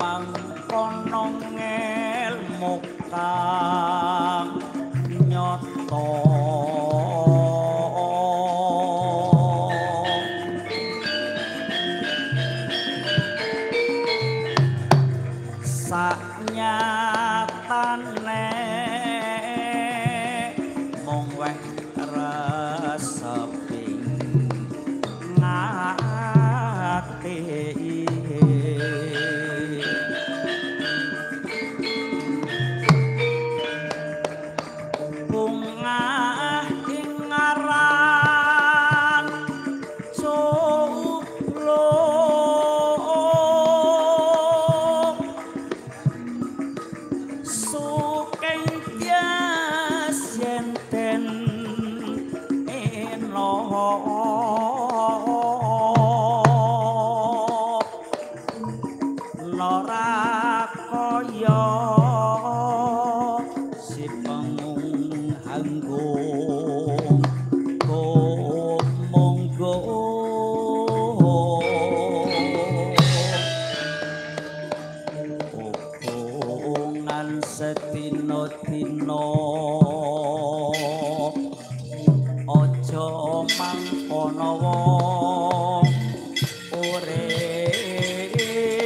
mangkono ngelmu kang nyoto saknyatane mung weh reseping ngati bungah ing aran suking tias yenten eno lora kaya si pengung hanggung monggo omongan setino-tino aja mangkono wong urip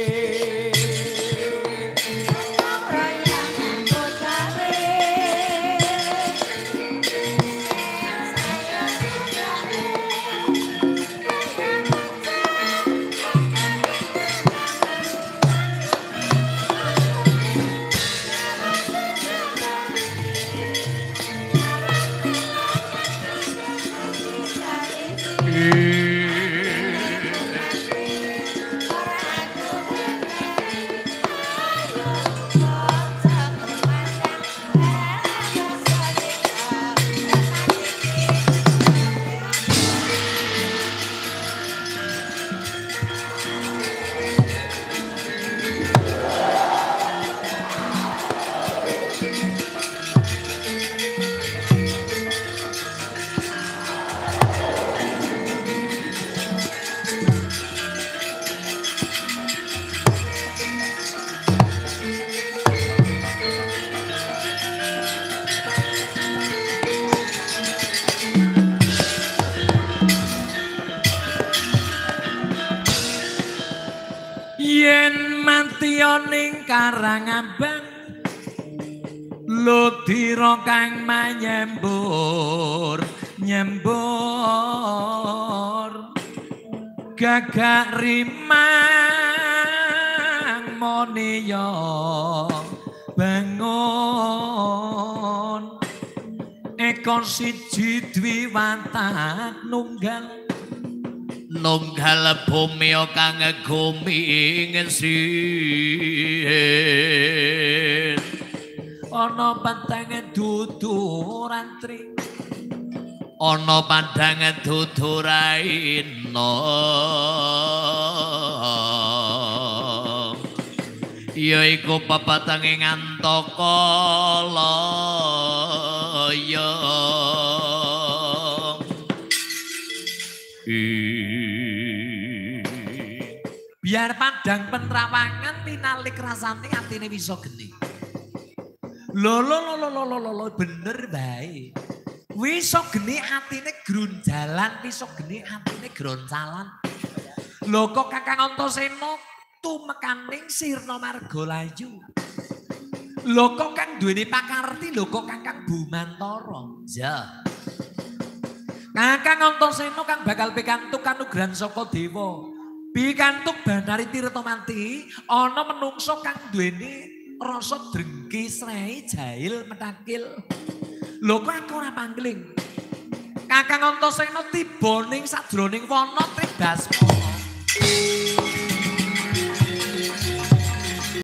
yen matiya ning Karangabang ludira kang manyembur nyembur gagak rimang moniya bangun ekor siji dwiwatak nunggal bumi kang gumingsih ana pantange dudu rantri ana pandange dudu raina ya iku pepatange ngantaka laya biar padang pentrawangan pinalik rasane atine bisa geni. Lho bener bae. Wisa geni atine grunjalan, wisa geni atine groncalan. Lho kok Kakang Antasena tumekaning Sirna Margalayu. Lho kok kang duweni pakarti, lho kok Kakang Bumantara. Ya. Kakang Antasena kang bakal pikantuk kanugrahan saka dewa. Pikantuk Banari Tirtamanti ana menungso kang duweni rasa drengki srei jahil metakil. Lho kok aku ora pangling. Kakang Antasena tiba ning sajroning wana Tribasmana.